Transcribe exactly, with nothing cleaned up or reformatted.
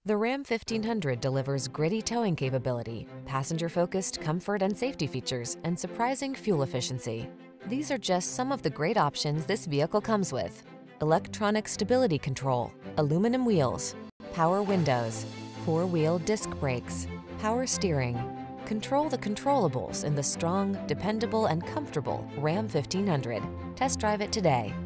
The Ram fifteen hundred delivers gritty towing capability, passenger-focused comfort and safety features, and surprising fuel efficiency. These are just some of the great options this vehicle comes with: electronic stability control, aluminum wheels, power windows, four-wheel disc brakes, power steering. Control the controllables in the strong, dependable, and comfortable Ram fifteen hundred. Test drive it today.